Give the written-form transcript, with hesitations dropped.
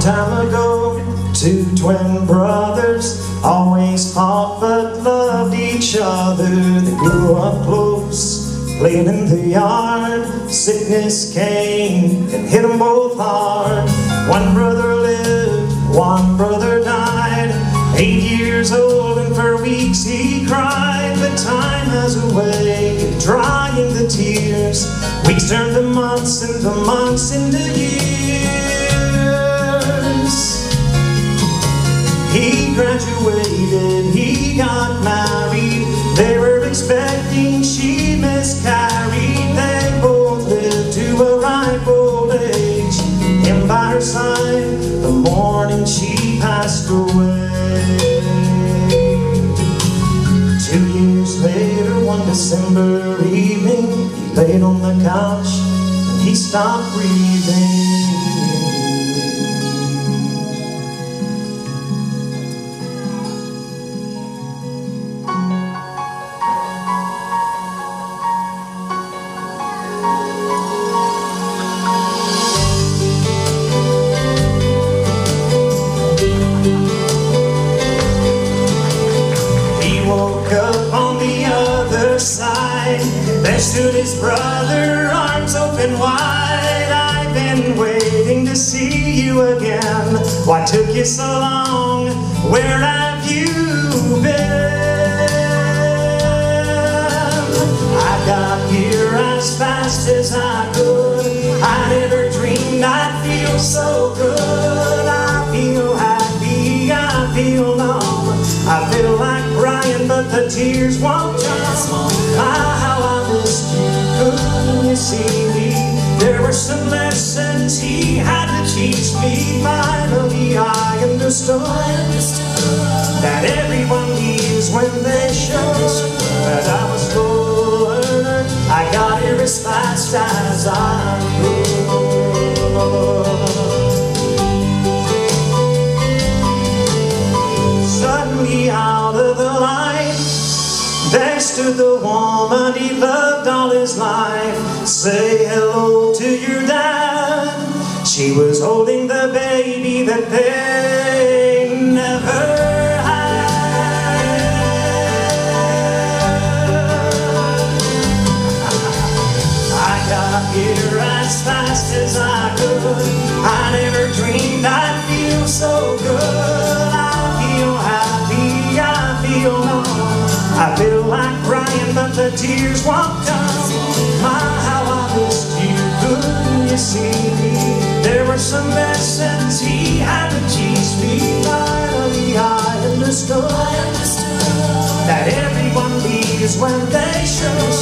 time ago, two twin brothers always fought but loved each other. They grew up close, playing in the yard. Sickness came and hit them both hard. One brother lived, one brother died. 8 years old and for weeks he cried. But time has a way of drying the tears. Weeks turned to months and the months into years. He graduated, he got married. They were expecting, she miscarried. They both lived to a ripe old age. Him by her side the morning she passed away. 2 years later, one December evening, he laid on the couch and he stopped breathing. Up on the other side, there stood his brother, arms open wide. I've been waiting to see you again. Why took you so long? Where have you been? I got here as fast as I could. I never dreamed I'd feel so good. I feel happy, I feel numb. I feel like crying, but the tears won't come. How I missed you, couldn't you see me? There were some lessons he had to teach me. Finally I understood that everyone leaves when they should. But I was slow learner, I got here as fast as I could. Suddenly out of the light, there stood the woman he loved all his life. Say hello to your dad. She was holding the baby that they never had. I got here as fast as I could. I never dreamed I'd feel so good. I feel like crying, but the tears won't come. My, how I missed you, couldn't you see me? There were some lessons he had to teach me. Finally I understood that everyone leaves when they should.